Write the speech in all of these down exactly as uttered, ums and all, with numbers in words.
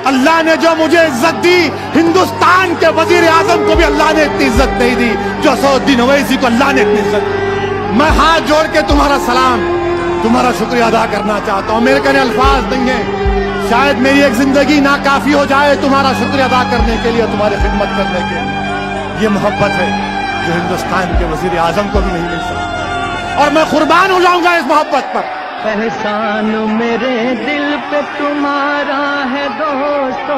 اللہ نے جو مجھے عزت دی، ہندوستان کے وزیر اعظم کو بھی اللہ نے اتنی عزت نہیں دی جو اسد الدین اویسی کو اللہ نے اتنی عزت دی۔ میں ہاتھ جوڑ کے تمہارا سلام، تمہارا شکریہ ادا کرنا چاہتا ہوں۔ میرے کہنے الفاظ نہیں ہیں، شاید میری ایک زندگی ناکافی ہو جائے تمہارا شکریہ ادا کرنے کے لیے، تمہاری خدمت کرنے کے لیے۔ یہ محبت ہے جو ہندوستان کے وزیر اعظم کو بھی نہیں مل سکتی، اور میں قربان ہو جاؤں گا اس محبت پر۔ احسان میرے دل پہ تمہارا ہے دوستو،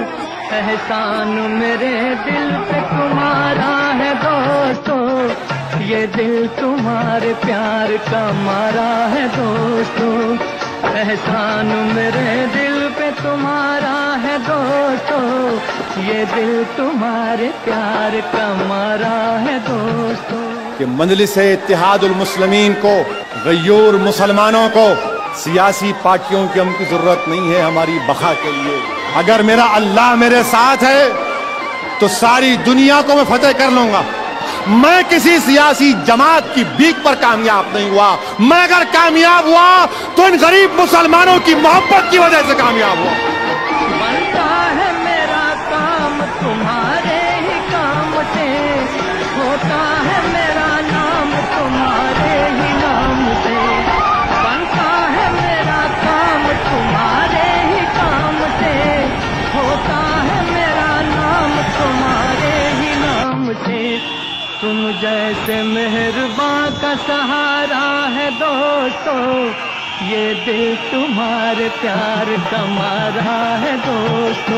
احسان میرے دل پہ تمہارا ہے دوستو، یہ دل تمہارے پیار کا مارا ہے دوستو، احسان میرے دل پہ تمہارا ہے دوستو، یہ دل تمہارے پیار کا مارا ہے دوستو۔ کہ مجلس اتحاد المسلمین کو، غیور مسلمانوں کو سیاسی پارٹیوں کی ہم کی ضرورت نہیں ہے ہماری بقا کے لیے۔ اگر میرا اللہ میرے ساتھ ہے تو ساری دنیا کو میں فتح کر لوں گا۔ میں کسی سیاسی جماعت کی بھیک پر کامیاب نہیں ہوا، میں اگر کامیاب ہوا تو ان غریب مسلمانوں کی محبت کی وجہ سے کامیاب ہوا۔ بنتا ہے میرا کام تمہارے ہی کام سے، ہوتا ہے میرا نام تمہارے ہی نام سے، بنتا ہے میرا کام تمہارے ہی کام سے، ہوتا ہے میرا نام تمہارے ہی نام سے۔ تم جیسے مہرباں کا سہارا ہے دوستو، یہ دل تمہارے پیار کا مارا ہے دوستو،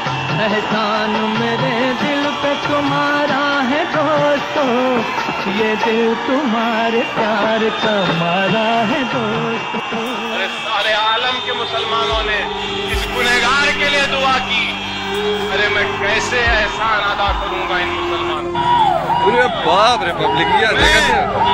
احسان میرے دل پہ تمہارا ہے دوستو، یہ دل تمہارے پیار کا مارا ہے دوستو۔ ارے سارے عالم کے مسلمانوں نے اس گنہگار کے لیے دعا کی، ارے میں کیسے احسان ادا کروں گا ان مسلمانوں؟ باپ رے پبلک